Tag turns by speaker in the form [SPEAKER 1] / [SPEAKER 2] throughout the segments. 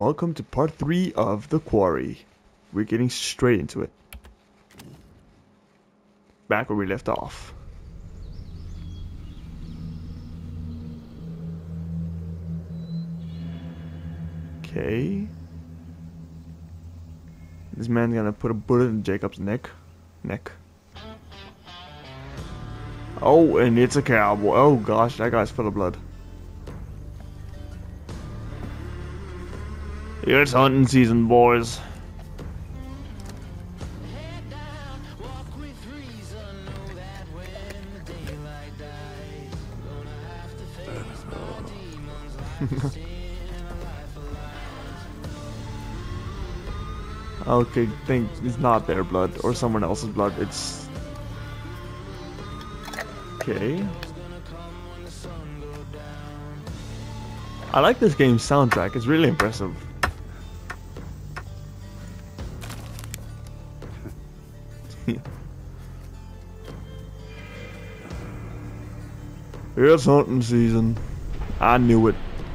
[SPEAKER 1] Welcome to part 3 of The Quarry. We're getting straight into it. Back where we left off. Okay. This man's gonna put a bullet in Jacob's neck. Oh, and it's a cowboy. Oh gosh, that guy's full of blood. It's hunting season, boys. Okay, think it's not their blood or someone else's blood. It's okay. I like this game's soundtrack. It's really impressive. It's hunting season. I knew it.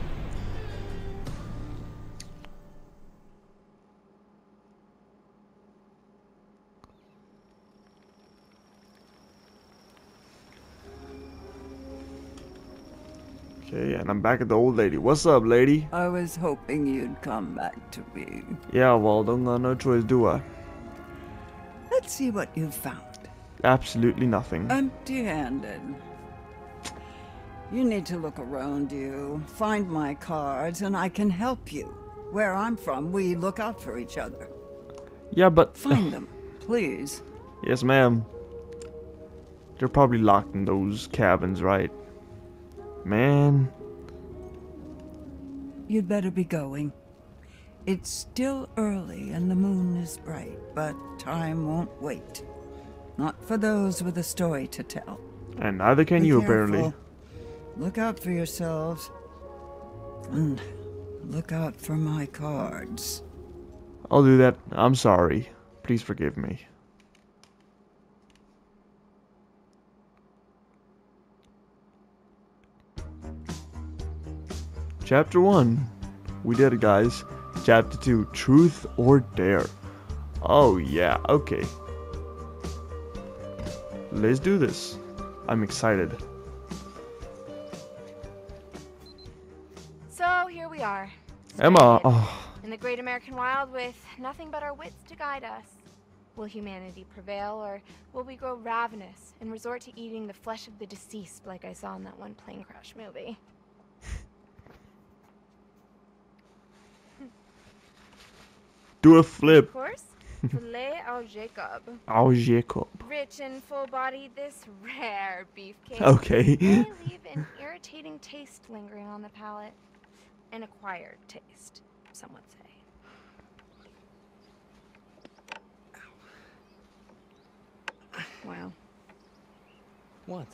[SPEAKER 1] Okay, and I'm back at the old lady. What's up, lady?
[SPEAKER 2] I was hoping you'd come back to me.
[SPEAKER 1] Yeah, well, don't got no choice, do I?
[SPEAKER 2] Let's see what you found.
[SPEAKER 1] Absolutely nothing.
[SPEAKER 2] Empty-handed. You need to look around you, find my cards, and I can help you. Where I'm from, we look out for each other.
[SPEAKER 1] Yeah, but...
[SPEAKER 2] Find them, please.
[SPEAKER 1] Yes, ma'am. They're probably locked in those cabins, right? Man.
[SPEAKER 2] You'd better be going. It's still early and the moon is bright, but time won't wait. Not for those with a story to tell.
[SPEAKER 1] And neither can
[SPEAKER 2] Be
[SPEAKER 1] you,
[SPEAKER 2] careful.
[SPEAKER 1] apparently.
[SPEAKER 2] Look out for yourselves. And look out for my cards.
[SPEAKER 1] I'll do that. I'm sorry. Please forgive me. Chapter 1. We did it, guys. Chapter 2. Truth or Dare. Oh, yeah. Okay. Let's do this. I'm excited.
[SPEAKER 3] So here we are.
[SPEAKER 1] Emma.
[SPEAKER 3] stranded
[SPEAKER 1] Oh.
[SPEAKER 3] In the great American wild with nothing but our wits to guide us. Will humanity prevail, or will we grow ravenous and resort to eating the flesh of the deceased like I saw in that one plane crash movie?
[SPEAKER 1] Do a
[SPEAKER 3] Of
[SPEAKER 1] flip.
[SPEAKER 3] course, filet au Jacob.
[SPEAKER 1] Oh, Jacob.
[SPEAKER 3] Rich and full-bodied, this rare beefcake
[SPEAKER 1] Okay.
[SPEAKER 3] may leave an irritating taste lingering on the palate. An acquired taste, some would say. Wow.
[SPEAKER 4] What?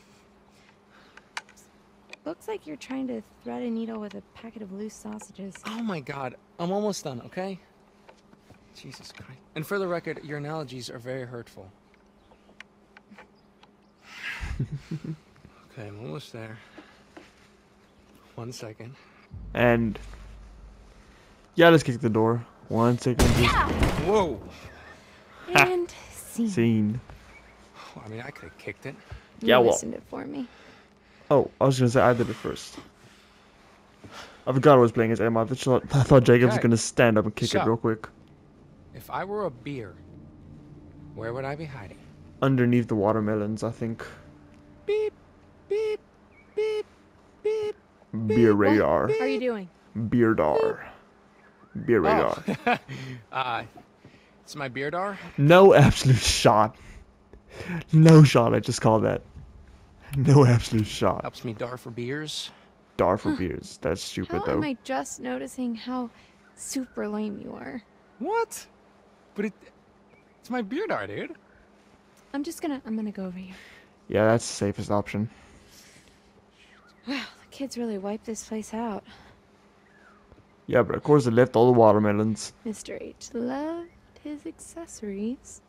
[SPEAKER 3] Looks like you're trying to thread a needle with a packet of loose sausages.
[SPEAKER 4] Oh my god, I'm almost done, okay? Jesus Christ. And for the record, your analogies are very hurtful. Okay, I'm almost there. 1 second.
[SPEAKER 1] And... yeah, let's kick the door. 1 second. Just
[SPEAKER 4] Whoa!
[SPEAKER 3] And scene.
[SPEAKER 1] scene.
[SPEAKER 4] I mean, I could have kicked it.
[SPEAKER 1] Yeah,
[SPEAKER 3] You
[SPEAKER 1] well-
[SPEAKER 3] listened it for me.
[SPEAKER 1] Oh, I was gonna say I did it first. I forgot I was playing as Emma. I thought Jacob was
[SPEAKER 4] Okay.
[SPEAKER 1] gonna stand up and kick it
[SPEAKER 4] So-
[SPEAKER 1] real quick.
[SPEAKER 4] If I were a beer, where would I be hiding?
[SPEAKER 1] Underneath the watermelons, I think.
[SPEAKER 4] Beep, beep, beep, beep.
[SPEAKER 1] Beer radar.
[SPEAKER 3] How are you doing?
[SPEAKER 1] Beardar. Beer radar.
[SPEAKER 4] Oh. It's my beardar?
[SPEAKER 1] No absolute shot. No shot, I just called that. No absolute shot.
[SPEAKER 4] Helps me dar for beers.
[SPEAKER 1] Dar for beers. That's stupid
[SPEAKER 3] How
[SPEAKER 1] though.
[SPEAKER 3] am I just noticing how super lame you are?
[SPEAKER 4] What? But it's my beardar, dude.
[SPEAKER 3] I'm gonna go over here.
[SPEAKER 1] Yeah, that's the safest option.
[SPEAKER 3] Wow, the kids really wiped this place out.
[SPEAKER 1] Yeah, but of course they left all the watermelons.
[SPEAKER 3] Mr. H loved his accessories.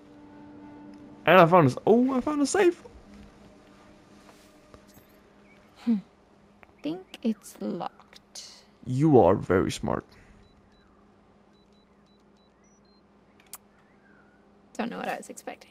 [SPEAKER 1] And I found this. Oh, I found a safe.
[SPEAKER 3] Think it's locked.
[SPEAKER 1] You are very smart.
[SPEAKER 3] Don't know what I was expecting.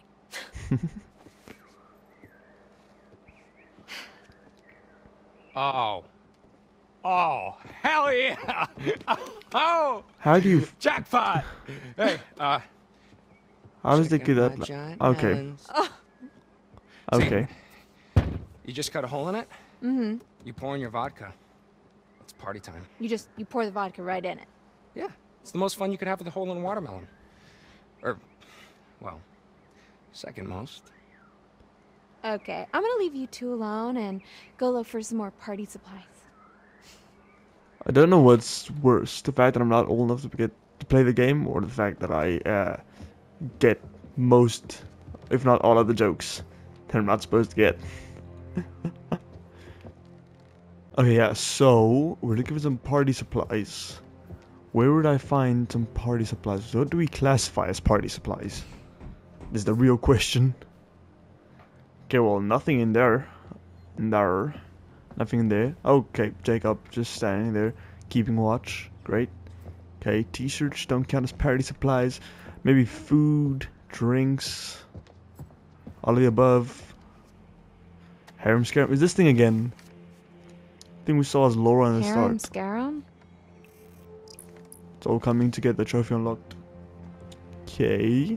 [SPEAKER 5] Oh. Oh, hell yeah! Oh,
[SPEAKER 1] How do you?
[SPEAKER 5] jackpot! Hey,
[SPEAKER 1] How does they
[SPEAKER 4] Checking
[SPEAKER 1] do
[SPEAKER 4] my
[SPEAKER 1] that?
[SPEAKER 4] giant
[SPEAKER 1] Okay.
[SPEAKER 4] melons.
[SPEAKER 1] Okay.
[SPEAKER 5] you just cut a hole in it?
[SPEAKER 3] Mm-hmm.
[SPEAKER 5] You pour in your vodka. It's party time.
[SPEAKER 3] You pour the vodka right in it.
[SPEAKER 5] Yeah, it's the most fun you could have with a hole in a watermelon. Or, well, second most.
[SPEAKER 3] Okay, I'm gonna leave you two alone and go look for some more party supplies.
[SPEAKER 1] I don't know what's worse, the fact that I'm not old enough to play the game, or the fact that I get most, if not all of the jokes that I'm not supposed to get. Okay, yeah, so we're looking for some party supplies. Where would I find some party supplies? What do we classify as party supplies? This is the real question. Okay, well, nothing in there. Nothing in there. Okay, Jacob just standing there, keeping watch. Great. Okay, t-shirts don't count as party supplies. Maybe food, drinks, all of the above. Harem Scarum. Is this thing again? I think we saw as Laura in the
[SPEAKER 3] Harem
[SPEAKER 1] start.
[SPEAKER 3] Scarum?
[SPEAKER 1] It's all coming together. Trophy unlocked. Okay.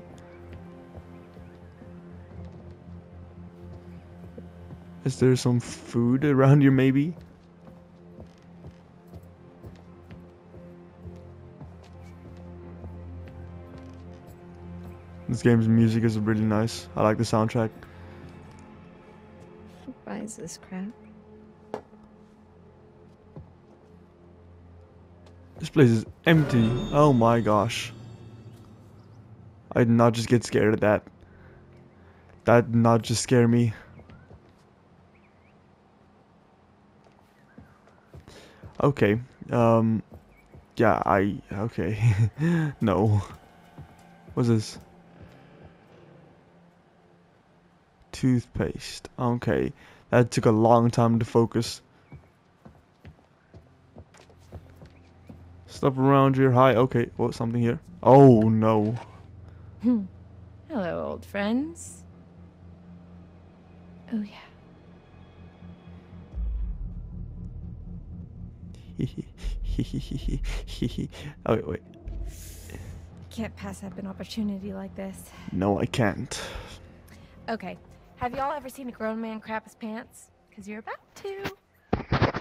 [SPEAKER 1] Is there some food around here, maybe? This game's music is really nice. I like the soundtrack.
[SPEAKER 3] Who buys this crap?
[SPEAKER 1] This place is empty. Oh my gosh. I did not just get scared of that. That did not just scare me. Okay. Yeah, okay. No. What's this? Toothpaste. Okay. That took a long time to focus. Stuff around here. Hi. Okay. Oh, something here. Oh, no.
[SPEAKER 3] Hello, old friends. Oh, yeah.
[SPEAKER 1] Oh, wait.
[SPEAKER 3] Can't pass up an opportunity like this.
[SPEAKER 1] No, I can't.
[SPEAKER 3] Okay, have y'all ever seen a grown man crap his pants? Because you're about to.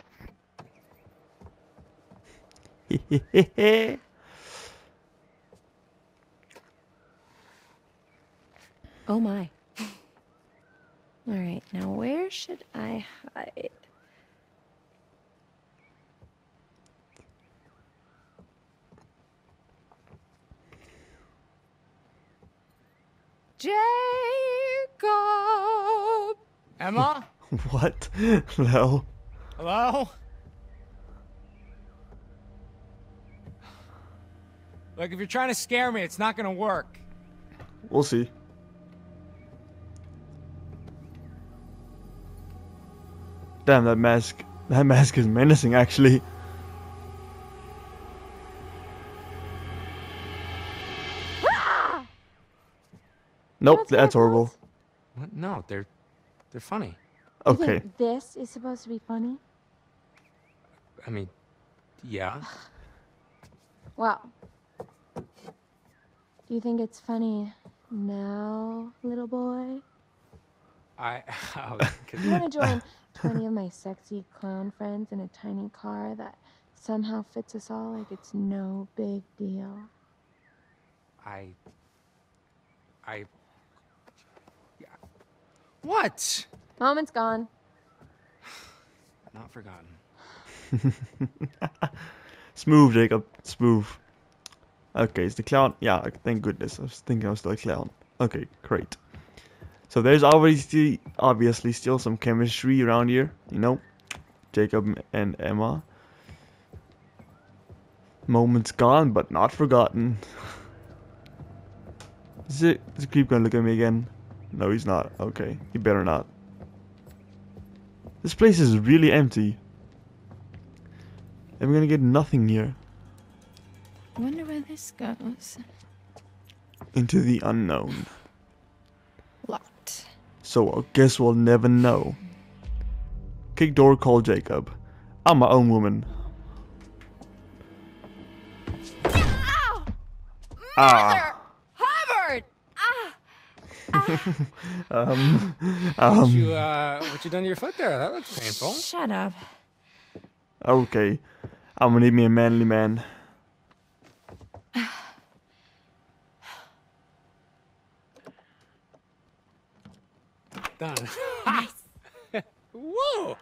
[SPEAKER 3] Oh my. Alright, now where should I hide? Jacob!
[SPEAKER 5] Emma?
[SPEAKER 1] What? No.
[SPEAKER 5] Hello? Look, if you're trying to scare me, it's not gonna work.
[SPEAKER 1] We'll see. Damn, that mask. That mask is menacing, actually. Nope,
[SPEAKER 3] What's
[SPEAKER 1] that's
[SPEAKER 3] that
[SPEAKER 1] horrible.
[SPEAKER 3] called?
[SPEAKER 5] What? No, they're funny.
[SPEAKER 3] You
[SPEAKER 1] Okay.
[SPEAKER 3] think this is supposed to be funny?
[SPEAKER 5] I mean, yeah.
[SPEAKER 3] Well, do you think it's funny now, little boy?
[SPEAKER 5] Oh,
[SPEAKER 3] You want to join 20 of my sexy clown friends in a tiny car that somehow fits us all like it's no big deal?
[SPEAKER 5] Yeah. What?
[SPEAKER 3] Moment's gone.
[SPEAKER 5] Not forgotten.
[SPEAKER 1] Smooth, Jacob. Smooth. Okay, it's the clown. Yeah, thank goodness. I was thinking I was still a clown. Okay, great. So there's obviously still some chemistry around here, you know? Jacob and Emma. Moments gone, but not forgotten. Is the creep gonna look at me again? No, he's not. Okay, he better not. This place is really empty. And we're gonna get nothing here.
[SPEAKER 3] Wonder where this goes.
[SPEAKER 1] Into the unknown.
[SPEAKER 3] Locked.
[SPEAKER 1] So I guess we'll never know. Kick door, call Jacob. I'm my own woman.
[SPEAKER 3] Ow!
[SPEAKER 1] Ah.
[SPEAKER 3] Harvard!
[SPEAKER 5] What you done to your foot there? That looks painful.
[SPEAKER 3] Shut up.
[SPEAKER 1] Okay. I'm gonna need me a manly man.
[SPEAKER 5] Done.
[SPEAKER 3] Nice.
[SPEAKER 5] Whoa!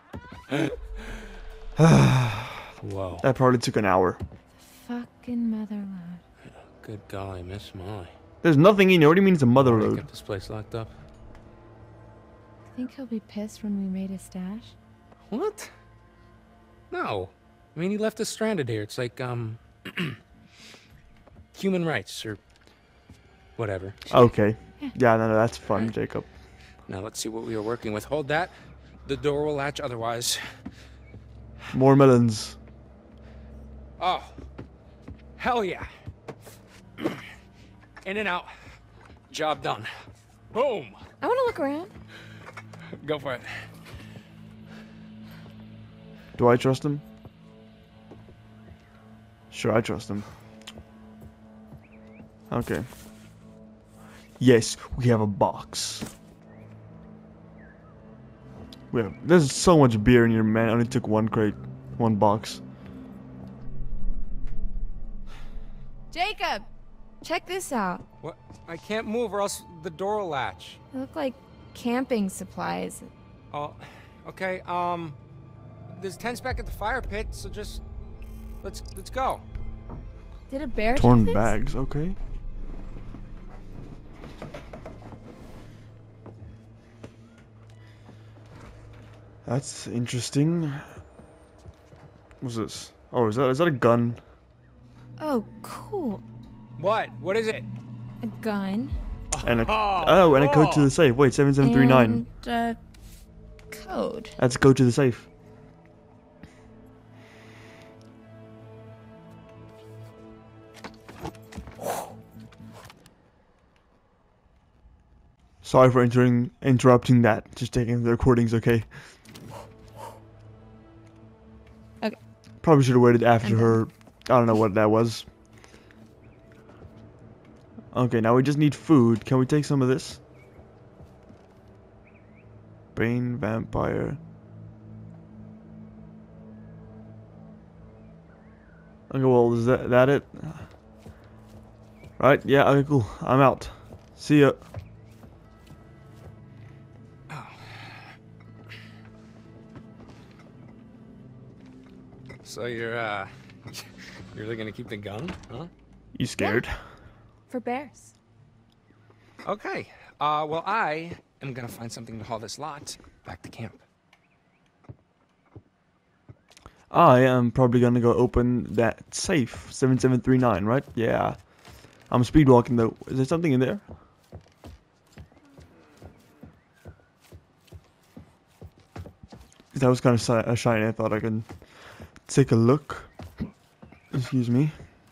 [SPEAKER 5] Whoa.
[SPEAKER 1] That probably took an hour.
[SPEAKER 3] Fucking motherload.
[SPEAKER 5] Good golly, Miss Molly.
[SPEAKER 1] There's nothing in here. What do you mean it's a mother
[SPEAKER 5] They
[SPEAKER 1] load?
[SPEAKER 5] kept this place locked up.
[SPEAKER 3] Think he'll be pissed when we raid his stash?
[SPEAKER 5] What? No. I mean, he left us stranded here. It's like, human rights or whatever.
[SPEAKER 1] Okay. Yeah, no, that's fun, Jacob.
[SPEAKER 5] Now let's see what we are working with. Hold that. The door will latch otherwise.
[SPEAKER 1] More melons.
[SPEAKER 5] Oh. Hell yeah. In and out. Job done. Boom.
[SPEAKER 3] I want to look around.
[SPEAKER 5] Go for it.
[SPEAKER 1] Do I trust him? Sure, I trust him. Okay. Yes, we have a box. There's so much beer in here, man. I only took one crate, one box.
[SPEAKER 3] Jacob! Check this out.
[SPEAKER 5] What? I can't move or else the door will latch.
[SPEAKER 3] They look like camping supplies.
[SPEAKER 5] Oh, okay. There's tents back at the fire pit, so just let's go.
[SPEAKER 3] Did a bear
[SPEAKER 1] Torn
[SPEAKER 3] take this?
[SPEAKER 1] bags, okay. That's interesting. What's this? Oh, is that a gun?
[SPEAKER 3] Oh, cool.
[SPEAKER 5] What? What is it?
[SPEAKER 3] A gun.
[SPEAKER 1] And a and a code to the safe. Wait, 7739.
[SPEAKER 3] And code.
[SPEAKER 1] That's a code to the safe. Sorry for interrupting that. Just taking the recordings, okay?
[SPEAKER 3] Okay.
[SPEAKER 1] Probably should have waited after her. I don't know what that was. Okay, now we just need food. Can we take some of this? Bane vampire. Okay, well, is that it? Right, yeah, okay, cool. I'm out. See ya.
[SPEAKER 5] So you're really gonna keep the gun, huh?
[SPEAKER 1] You scared?
[SPEAKER 3] For bears.
[SPEAKER 5] Okay. Well, I am gonna find something to haul this lot back to camp.
[SPEAKER 1] I am probably gonna go open that safe. 7739, right? Yeah. I'm speedwalking though. Is there something in there? That was kind of shiny. I thought I could take a look. Excuse me.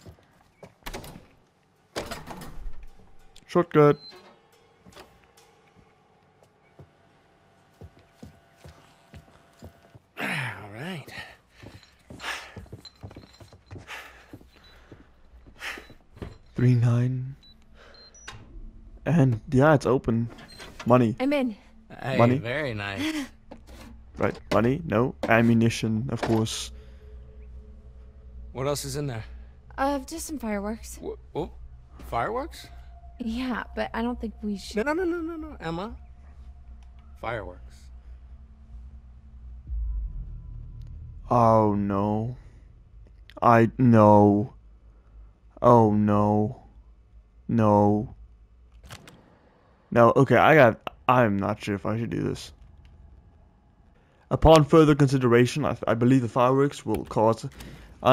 [SPEAKER 1] Shortcut.
[SPEAKER 5] All right.
[SPEAKER 1] Three nine. And yeah, it's open. Money.
[SPEAKER 3] I'm in.
[SPEAKER 5] Hey,
[SPEAKER 1] Money?
[SPEAKER 5] very nice.
[SPEAKER 1] Right. Money? No. Ammunition, of course.
[SPEAKER 5] What else is in there?
[SPEAKER 3] Just some fireworks.
[SPEAKER 5] What? Fireworks?
[SPEAKER 3] Yeah, but I don't think we should.
[SPEAKER 5] No, Emma. Fireworks.
[SPEAKER 1] Oh no. No. Oh no. No. No, okay, I'm not sure if I should do this. Upon further consideration, I believe the fireworks will cause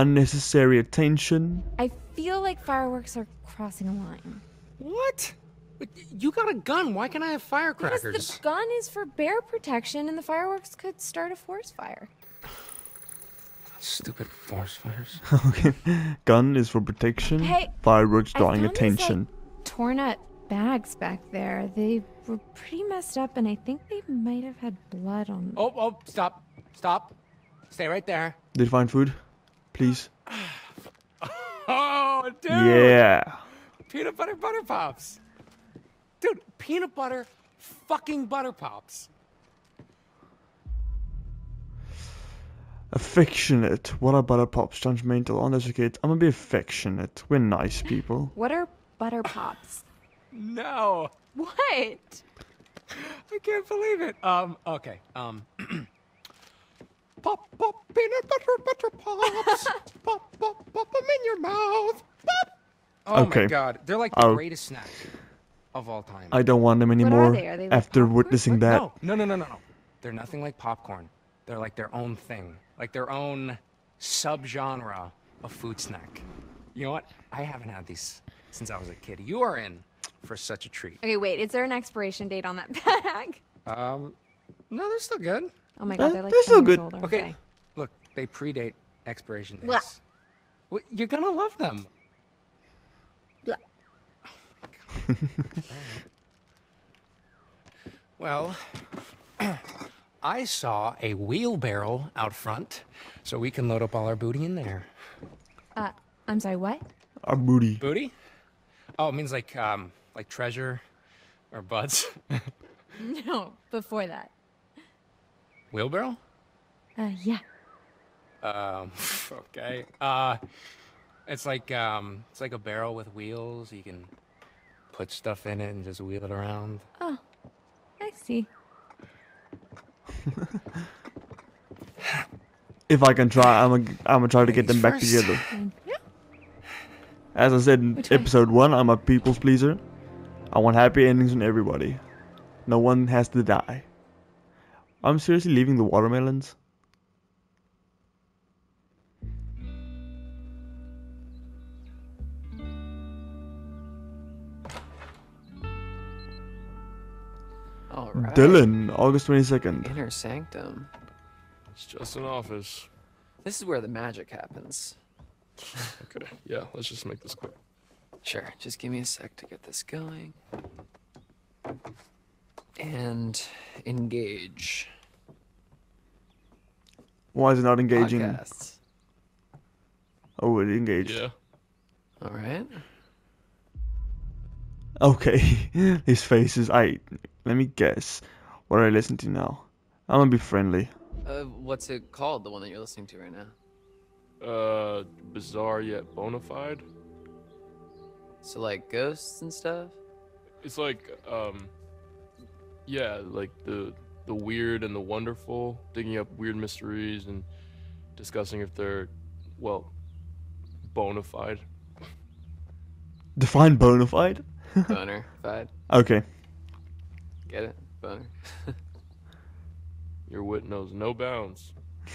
[SPEAKER 1] unnecessary attention.
[SPEAKER 3] I feel like fireworks are crossing a line.
[SPEAKER 5] What? But you got a gun. Why can't I have firecrackers?
[SPEAKER 3] Because the gun is for bear protection and the fireworks could start a forest fire.
[SPEAKER 5] Stupid forest fires.
[SPEAKER 1] Okay. Gun is for protection.
[SPEAKER 3] Hey,
[SPEAKER 1] Fireworks
[SPEAKER 3] I
[SPEAKER 1] drawing
[SPEAKER 3] found these,
[SPEAKER 1] attention.
[SPEAKER 3] torn up bags back there. They were pretty messed up and I think they might have had blood on them.
[SPEAKER 5] Oh, stop. Stop. Stay right there.
[SPEAKER 1] Did you find food? Please.
[SPEAKER 5] Oh, dude.
[SPEAKER 1] Yeah.
[SPEAKER 5] Peanut butter butter pops. Dude, peanut butter fucking butter pops.
[SPEAKER 1] Affectionate. What are butter pops? Judgmental. Uneducated. I'm gonna be affectionate. We're nice people.
[SPEAKER 3] What are butter pops?
[SPEAKER 5] No.
[SPEAKER 3] What?
[SPEAKER 5] I can't believe it. Okay. Pop, pop, peanut butter pops. Pop, pop, pop them in your mouth. Pop. Oh
[SPEAKER 1] Okay.
[SPEAKER 5] my god. They're like the
[SPEAKER 1] Oh.
[SPEAKER 5] greatest snack of all time.
[SPEAKER 1] I don't want them anymore
[SPEAKER 3] they? Are they like
[SPEAKER 1] after
[SPEAKER 3] popcorn?
[SPEAKER 1] witnessing that.
[SPEAKER 5] No. They're nothing like popcorn. They're like their own thing. Like their own subgenre of food snack. You know what? I haven't had these since I was a kid. You are in for such a treat.
[SPEAKER 3] Okay, wait, is there an expiration date on that bag?
[SPEAKER 5] No, they're still good.
[SPEAKER 3] Oh my god, they're like
[SPEAKER 1] They're still
[SPEAKER 3] 10 years
[SPEAKER 1] good.
[SPEAKER 3] old, aren't
[SPEAKER 5] Okay,
[SPEAKER 3] they?
[SPEAKER 5] look, they predate expiration
[SPEAKER 3] Blah.
[SPEAKER 5] dates. Well, you're gonna love them.
[SPEAKER 3] Blah.
[SPEAKER 5] Well, I saw a wheelbarrow out front, so we can load up all our booty in there.
[SPEAKER 3] I'm sorry, what?
[SPEAKER 1] Our booty.
[SPEAKER 5] Booty? Oh, it means like treasure or buds.
[SPEAKER 3] No, before that.
[SPEAKER 5] Wheelbarrow?
[SPEAKER 3] Yeah.
[SPEAKER 5] Okay. It's like a barrel with wheels. You can put stuff in it and just wheel it around.
[SPEAKER 3] Oh, I see.
[SPEAKER 1] If I can try, I'm gonna try to get them back
[SPEAKER 5] Ladies
[SPEAKER 1] together.
[SPEAKER 3] Yeah.
[SPEAKER 1] As I said in
[SPEAKER 3] Which way?
[SPEAKER 1] episode 1, I'm a people's pleaser. I want happy endings on everybody. No one has to die. I'm seriously leaving the watermelons.
[SPEAKER 6] All right.
[SPEAKER 1] Dylan, August 22nd.
[SPEAKER 6] Inner sanctum.
[SPEAKER 7] It's just an office.
[SPEAKER 6] This is where the magic happens.
[SPEAKER 7] Okay, yeah, let's just make this quick.
[SPEAKER 6] Sure, just give me a sec to get this going. And engage.
[SPEAKER 1] Why is it not engaging?
[SPEAKER 6] Podcasts.
[SPEAKER 1] Oh, it engaged.
[SPEAKER 7] Yeah.
[SPEAKER 6] All right.
[SPEAKER 1] Okay, his faces. Let me guess. What do I listen to now? I'm gonna be friendly.
[SPEAKER 6] What's it called, the one that you're listening to right now?
[SPEAKER 7] Bizarre yet bona fide.
[SPEAKER 6] So, like, ghosts and stuff?
[SPEAKER 7] It's like, yeah, like the weird and the wonderful, digging up weird mysteries and discussing if they're, well, bona fide.
[SPEAKER 1] Define bona fide?
[SPEAKER 6] Boner. Fide.
[SPEAKER 1] Okay.
[SPEAKER 6] Get it? Boner.
[SPEAKER 7] Your wit knows no bounds.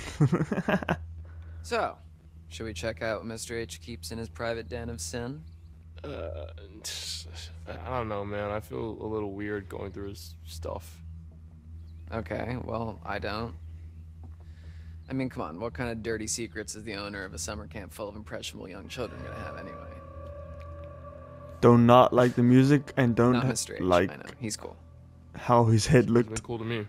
[SPEAKER 6] So, should we check out what Mr. H keeps in his private den of sin?
[SPEAKER 7] I don't know, man. I feel a little weird going through his stuff.
[SPEAKER 6] Okay, well, I don't. I mean, come on, what kind of dirty secrets is the owner of a summer camp full of impressionable young children gonna have anyway?
[SPEAKER 1] Do not like the music and don't
[SPEAKER 6] Not Mr. H,
[SPEAKER 1] like
[SPEAKER 6] I know, he's cool.
[SPEAKER 1] how his head
[SPEAKER 7] It's been
[SPEAKER 1] looked.
[SPEAKER 7] cool to me.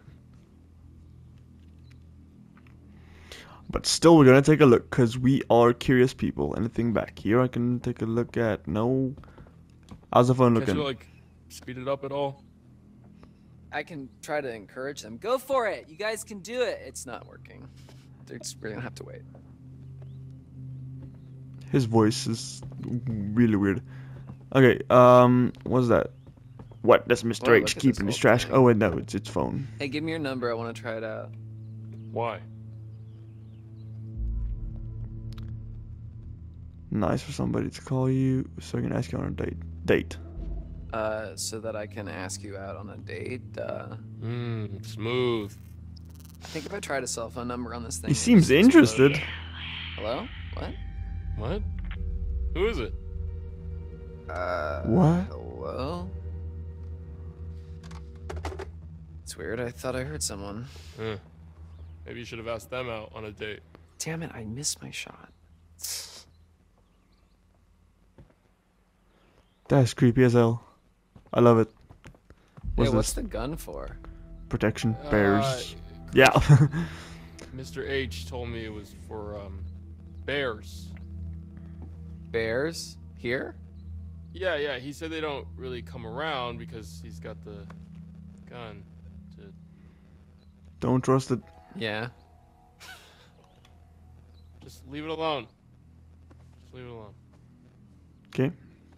[SPEAKER 1] But still, we're gonna take a look because we are curious people. Anything back here I can take a look at? No. How's the phone
[SPEAKER 7] Can't
[SPEAKER 1] looking?
[SPEAKER 7] you, like, speed it up at all?
[SPEAKER 6] I can try to encourage them. Go for it! You guys can do it! It's not working. We're gonna have to wait.
[SPEAKER 1] His voice is really weird. Okay, what's that? What? That's Mr.
[SPEAKER 6] Well,
[SPEAKER 1] H
[SPEAKER 6] look at
[SPEAKER 1] keeping
[SPEAKER 6] this
[SPEAKER 1] his
[SPEAKER 6] whole
[SPEAKER 1] trash.
[SPEAKER 6] thing.
[SPEAKER 1] Oh wait, no, it's its phone.
[SPEAKER 6] Hey, give me your number. I want to try it out.
[SPEAKER 7] Why?
[SPEAKER 1] Nice for somebody to call you so I can ask you on a date.
[SPEAKER 6] So that I can ask you out on a date.
[SPEAKER 7] Smooth.
[SPEAKER 6] I think if I tried a cell phone number on this thing.
[SPEAKER 1] He
[SPEAKER 6] it
[SPEAKER 1] seems
[SPEAKER 6] just explode.
[SPEAKER 1] interested.
[SPEAKER 6] Hello? What?
[SPEAKER 7] What? Who is it?
[SPEAKER 1] What?
[SPEAKER 6] Hello? It's weird. I thought I heard someone.
[SPEAKER 7] Maybe you should have asked them out on a date.
[SPEAKER 6] Damn it, I missed my shot.
[SPEAKER 1] That's creepy as hell. I love it.
[SPEAKER 6] Hey, what's
[SPEAKER 1] What's
[SPEAKER 6] the gun for?
[SPEAKER 1] Protection. Bears. Yeah.
[SPEAKER 7] Mr. H told me it was for bears.
[SPEAKER 6] Bears? Here?
[SPEAKER 7] Yeah, he said they don't really come around because he's got the gun to...
[SPEAKER 1] Don't trust it.
[SPEAKER 6] Yeah.
[SPEAKER 7] Just leave it alone. Just leave it alone.
[SPEAKER 1] Okay.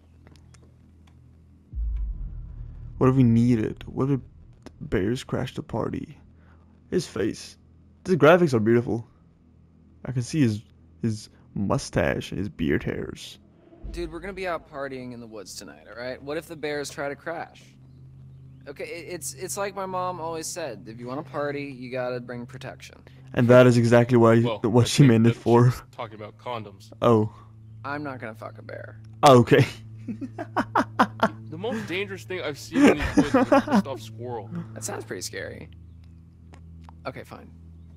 [SPEAKER 1] What if we needed? What if bears crashed the party? His face. The graphics are beautiful. I can see his mustache and his beard hairs.
[SPEAKER 6] Dude, we're gonna be out partying in the woods tonight, alright? What if the bears try to crash? Okay, it's like my mom always said, if you want to party, you gotta bring protection.
[SPEAKER 1] And that is exactly why
[SPEAKER 7] Well, I
[SPEAKER 1] what she
[SPEAKER 7] think
[SPEAKER 1] meant it
[SPEAKER 7] that
[SPEAKER 1] for.
[SPEAKER 7] she's talking about condoms.
[SPEAKER 1] Oh.
[SPEAKER 6] I'm not gonna fuck a bear.
[SPEAKER 1] Oh, okay.
[SPEAKER 7] The most dangerous thing I've seen in these woods is a stuffed squirrel.
[SPEAKER 6] That sounds pretty scary. Okay, fine.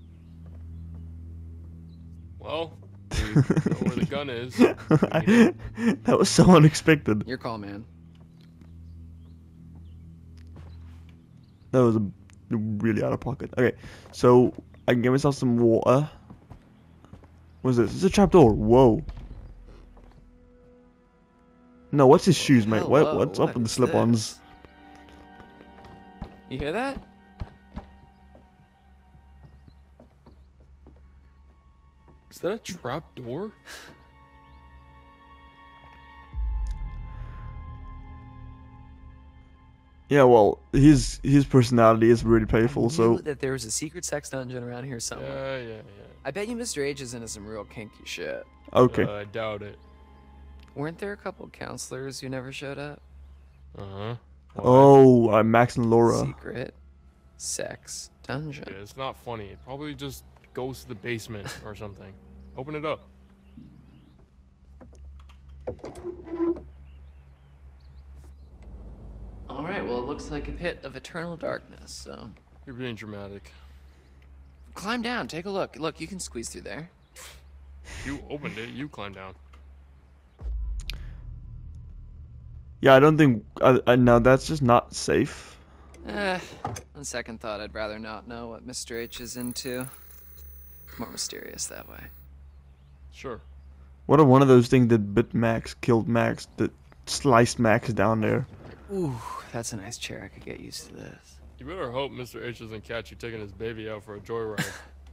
[SPEAKER 7] Well, we know where the gun is.
[SPEAKER 1] That was so unexpected.
[SPEAKER 6] Your call, man.
[SPEAKER 1] That was really out of pocket. Okay, so I can get myself some water. What's this? It's a trapdoor. Whoa. No, what's his shoes, mate?
[SPEAKER 6] Hello,
[SPEAKER 1] What's up
[SPEAKER 6] what
[SPEAKER 1] with the
[SPEAKER 6] is
[SPEAKER 1] slip-ons?
[SPEAKER 6] this? You hear that?
[SPEAKER 7] Is that a trap door?
[SPEAKER 1] Yeah, well, his personality is really playful,
[SPEAKER 6] I
[SPEAKER 1] so
[SPEAKER 6] knew that there was a secret sex dungeon around here somewhere.
[SPEAKER 7] Yeah.
[SPEAKER 6] I bet you Mr. H is into some real kinky shit.
[SPEAKER 1] okay.
[SPEAKER 7] I doubt it.
[SPEAKER 6] Weren't there a couple counselors who never showed up?
[SPEAKER 7] Uh-huh.
[SPEAKER 1] Oh, Max and Laura.
[SPEAKER 6] Secret sex dungeon.
[SPEAKER 7] Yeah, it's not funny. It probably just goes to the basement or something. Open it up.
[SPEAKER 6] Alright, well, it looks like a pit of eternal darkness, so...
[SPEAKER 7] You're being dramatic.
[SPEAKER 6] Climb down, take a look. Look, you can squeeze through there.
[SPEAKER 7] You opened it. You climb down.
[SPEAKER 1] Yeah, I don't think. No, that's just not safe.
[SPEAKER 6] On second thought, I'd rather not know what Mr. H is into. More mysterious that way.
[SPEAKER 7] Sure.
[SPEAKER 1] What if one of those things that bit Max, killed Max, that sliced Max down there?
[SPEAKER 6] Ooh, that's a nice chair. I could get used to this.
[SPEAKER 7] You better hope Mr. H doesn't catch you taking his baby out for a joyride.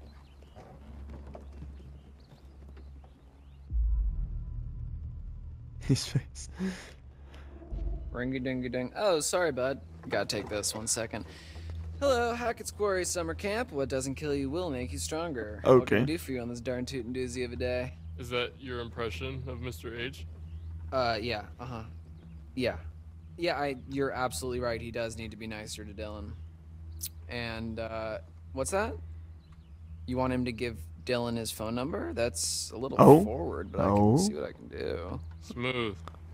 [SPEAKER 1] His face.
[SPEAKER 6] Ringy dingy ding. Oh, sorry, bud. Gotta take this 1 second. Hello, Hackett's Quarry Summer Camp. What doesn't kill you will make you stronger. What can
[SPEAKER 1] Okay.
[SPEAKER 6] I do for you on this darn tootin' doozy of a day?
[SPEAKER 7] Is that your impression of Mr. H?
[SPEAKER 6] Yeah, Yeah. Yeah, you're absolutely right. He does need to be nicer to Dylan. And, what's that? You want him to give Dylan his phone number? That's a little
[SPEAKER 1] Oh.
[SPEAKER 6] forward, but I
[SPEAKER 1] Oh.
[SPEAKER 6] can see what I can do.
[SPEAKER 7] Smooth.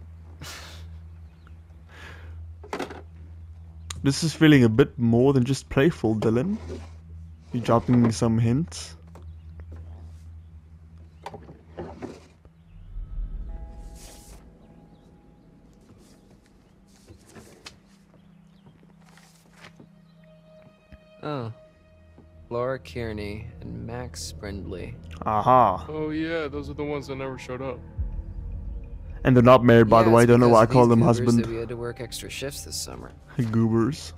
[SPEAKER 1] This is feeling a bit more than just playful, Dylan. You dropping me some hints?
[SPEAKER 6] Oh. Laura Kearney and Max Brindley.
[SPEAKER 1] Aha.
[SPEAKER 7] Oh yeah, those are the ones that never showed up.
[SPEAKER 1] And they're not married, by the
[SPEAKER 6] Yeah,
[SPEAKER 1] way.
[SPEAKER 6] it's
[SPEAKER 1] Don't know why I
[SPEAKER 6] because
[SPEAKER 1] call
[SPEAKER 6] of
[SPEAKER 1] them
[SPEAKER 6] these goobers
[SPEAKER 1] husband.
[SPEAKER 6] that we had to work extra shifts this summer.
[SPEAKER 1] Goobers.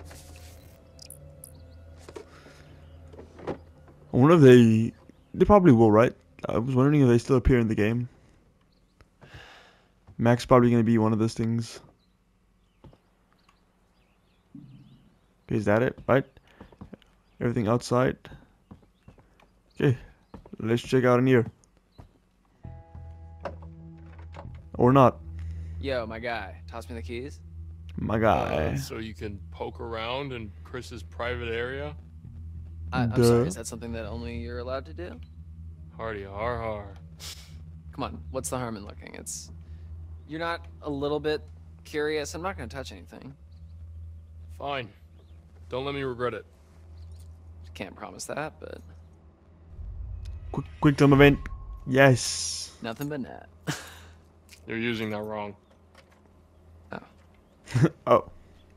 [SPEAKER 1] I wonder if they probably will, right? I was wondering if they still appear in the game. Max probably gonna be one of those things. Okay, is that it? Right? Everything outside. Okay, let's check out in here. Or not.
[SPEAKER 6] Yo, my guy, toss me the keys.
[SPEAKER 1] My guy.
[SPEAKER 7] So you can poke around in Chris's private area?
[SPEAKER 6] I'm
[SPEAKER 1] Duh.
[SPEAKER 6] sorry, is that something that only you're allowed to do?
[SPEAKER 7] Hardy har har.
[SPEAKER 6] Come on, what's the harm in looking? You're not a little bit curious? I'm not gonna touch anything.
[SPEAKER 7] Fine. Don't let me regret it.
[SPEAKER 6] Can't promise that, but
[SPEAKER 1] Quick time event. Yes.
[SPEAKER 6] nothing but net.
[SPEAKER 7] You're using that wrong.
[SPEAKER 1] Oh.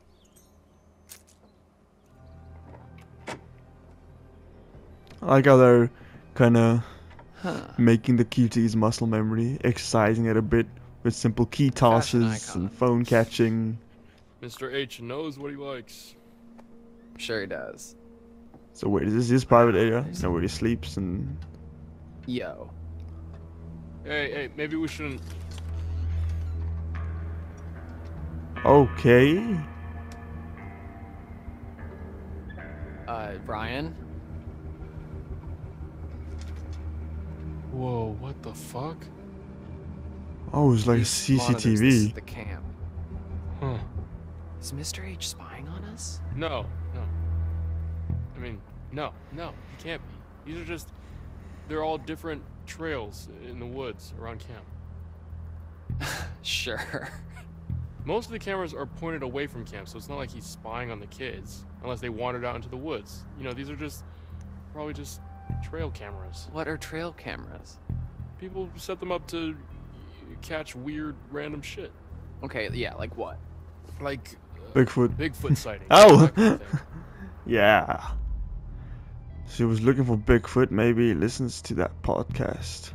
[SPEAKER 1] I like how they're kind of making the cuties muscle memory, exercising it a bit with simple key
[SPEAKER 6] Fashion
[SPEAKER 1] tosses
[SPEAKER 6] icon.
[SPEAKER 1] and phone catching.
[SPEAKER 7] Mr. H knows what he likes.
[SPEAKER 6] Sure he does.
[SPEAKER 1] So wait, is this his private area? You know, where he sleeps and...
[SPEAKER 6] Yo.
[SPEAKER 7] Hey, maybe we shouldn't.
[SPEAKER 1] Okay.
[SPEAKER 6] Brian?
[SPEAKER 7] Whoa, what the fuck?
[SPEAKER 1] Oh, it's like
[SPEAKER 6] These monitors, this is
[SPEAKER 1] CCTV.
[SPEAKER 6] the camp.
[SPEAKER 7] Huh.
[SPEAKER 6] Is Mr. H spying on us?
[SPEAKER 7] No. I mean, no, he can't be. These are just. They're all different trails in the woods around camp.
[SPEAKER 6] Sure.
[SPEAKER 7] Most of the cameras are pointed away from camp, so it's not like he's spying on the kids, unless they wandered out into the woods. You know, these are just probably just trail cameras.
[SPEAKER 6] What are trail cameras?
[SPEAKER 7] People set them up to catch weird, random shit,
[SPEAKER 6] Okay, yeah, like what?
[SPEAKER 7] like
[SPEAKER 1] Bigfoot.
[SPEAKER 7] Bigfoot sightings.
[SPEAKER 1] Oh!
[SPEAKER 7] that kind of thing.
[SPEAKER 1] Yeah. She was looking for Bigfoot. Maybe he listens to that podcast.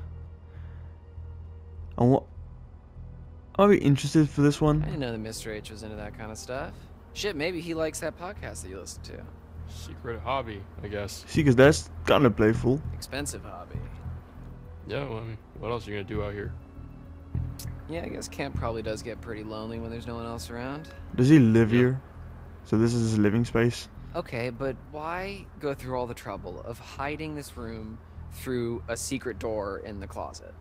[SPEAKER 1] And what? Are we interested for this
[SPEAKER 6] I
[SPEAKER 1] one?
[SPEAKER 6] didn't know that Mr. H was into that kind of stuff. Shit, maybe he likes that podcast that you listen to.
[SPEAKER 7] Secret hobby, I guess.
[SPEAKER 1] See, because that's kind of playful.
[SPEAKER 6] Expensive hobby.
[SPEAKER 7] Yeah, well, I mean, what else are you gonna do out here?
[SPEAKER 6] Yeah, I guess camp probably does get pretty lonely when there's no one else around.
[SPEAKER 1] Does he live
[SPEAKER 7] Yeah.
[SPEAKER 1] here? So this is his living space?
[SPEAKER 6] Okay, but why go through all the trouble of hiding this room through a secret door in the closet?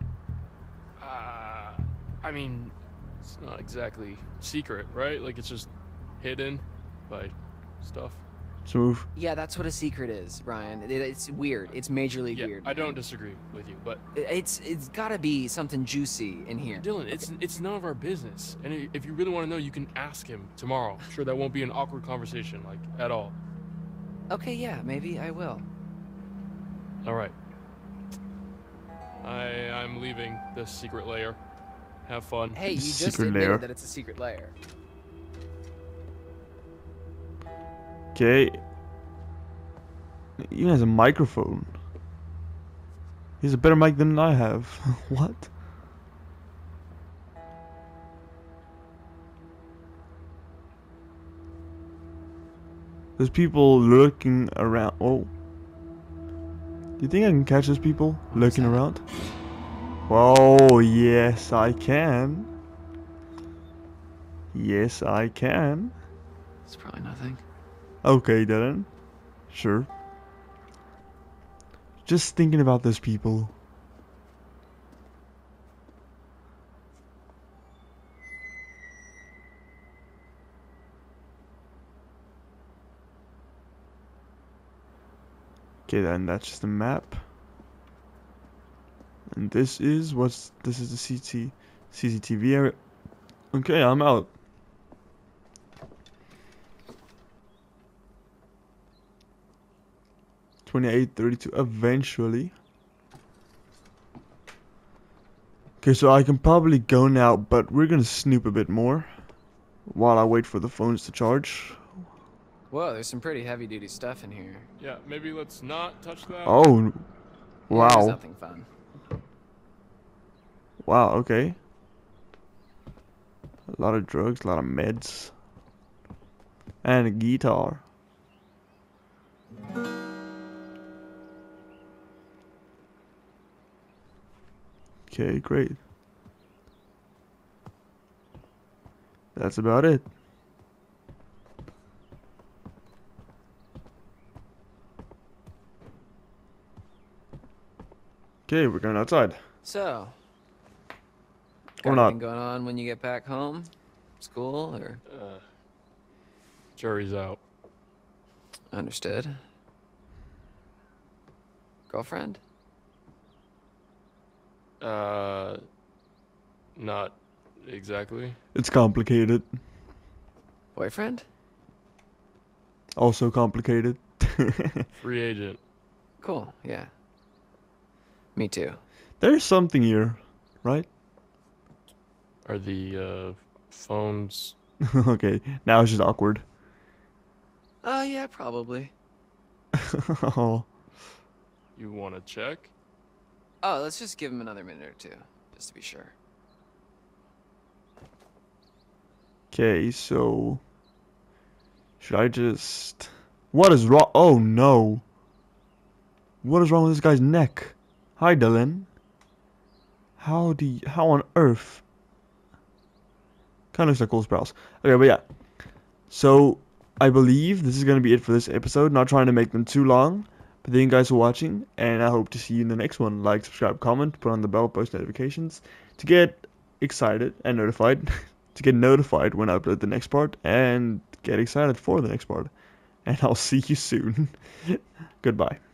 [SPEAKER 7] I mean, it's not exactly secret, right? Like, it's just hidden by stuff.
[SPEAKER 1] Smooth.
[SPEAKER 6] Yeah, that's what a secret is, Ryan. It's weird. It's majorly
[SPEAKER 7] Yeah,
[SPEAKER 6] weird.
[SPEAKER 7] I don't disagree with you, but
[SPEAKER 6] It's gotta be something juicy in here.
[SPEAKER 7] Dylan, it's none of our business. And if you really want to know, you can ask him tomorrow. I'm sure that won't be an awkward conversation, like, at all.
[SPEAKER 6] Okay, yeah, maybe I will.
[SPEAKER 7] All right. I'm leaving this secret lair. Have fun.
[SPEAKER 6] Hey, you just
[SPEAKER 1] Secret
[SPEAKER 6] admitted
[SPEAKER 1] lair.
[SPEAKER 6] that it's a secret lair.
[SPEAKER 1] Okay. He even has a microphone. He has a better mic than I have. What? There's people lurking around. Oh. Do you think I can catch those people lurking
[SPEAKER 6] that?
[SPEAKER 1] around? Oh, yes, I can. Yes, I can.
[SPEAKER 6] It's probably nothing.
[SPEAKER 1] Okay, Dylan. Sure. Just thinking about those people. Okay, then that's just a map. And this is this is the CCTV area. Okay, I'm out. $28.32 eventually. Okay, so I can probably go now, but we're gonna snoop a bit more while I wait for the phones to charge.
[SPEAKER 6] Whoa, there's some pretty heavy-duty stuff in here.
[SPEAKER 7] Yeah, maybe let's not touch that.
[SPEAKER 1] Oh,
[SPEAKER 6] Yeah, there's
[SPEAKER 1] wow.
[SPEAKER 6] nothing fun.
[SPEAKER 1] Wow, okay. A lot of drugs, a lot of meds. And a guitar. Okay, great. That's about it. Okay, we're going outside.
[SPEAKER 6] So,
[SPEAKER 1] Or
[SPEAKER 6] got
[SPEAKER 1] not.
[SPEAKER 6] anything going on when you get back home? School or
[SPEAKER 7] Jury's out.
[SPEAKER 6] understood? Girlfriend?
[SPEAKER 7] Not exactly.
[SPEAKER 1] It's complicated.
[SPEAKER 6] Boyfriend?
[SPEAKER 1] Also complicated.
[SPEAKER 7] Free agent.
[SPEAKER 6] Cool. Yeah. Me too.
[SPEAKER 1] There's something here, right?
[SPEAKER 7] Are the phones?
[SPEAKER 1] Okay, now it's just awkward.
[SPEAKER 6] Yeah, probably.
[SPEAKER 1] Oh,
[SPEAKER 7] You want to check?
[SPEAKER 6] Oh, let's just give him another minute or two, just to be sure.
[SPEAKER 1] okay, so should I just? What is wrong? Oh no! What is wrong with this guy's neck? Hi, Dylan. How on earth? Kind of looks like Cole Sprouse. Okay, but yeah. So I believe this is gonna be it for this episode. Not trying to make them too long. But thank you guys for watching, and I hope to see you in the next one. Like, subscribe, comment, put on the bell, post notifications to get excited and notified, to get notified when I upload the next part, and get excited for the next part. And I'll see you soon. Goodbye.